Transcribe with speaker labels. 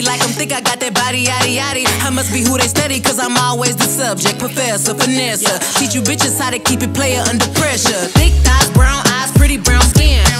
Speaker 1: me like them, think I got that body, yaddy, yaddy. I must be who they study, cause I'm always the subject. Professor, finesse, teach you bitches how to keep it player under pressure. Thick thighs, brown eyes, pretty brown skin.